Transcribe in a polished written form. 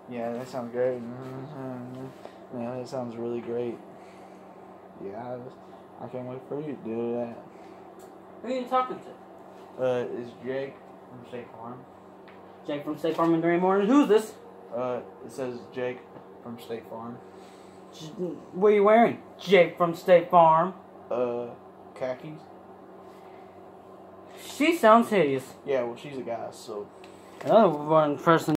Yeah, that sounds great. Yeah, that sounds really great. Yeah, I can't wait for you to do that. Who are you talking to? It's Jake from State Farm. Jake from State Farm in the morning. Who's this? It says Jake from State Farm. What are you wearing? Jake from State Farm. Khakis. She sounds hideous. Yeah, well, she's a guy, so. Another one person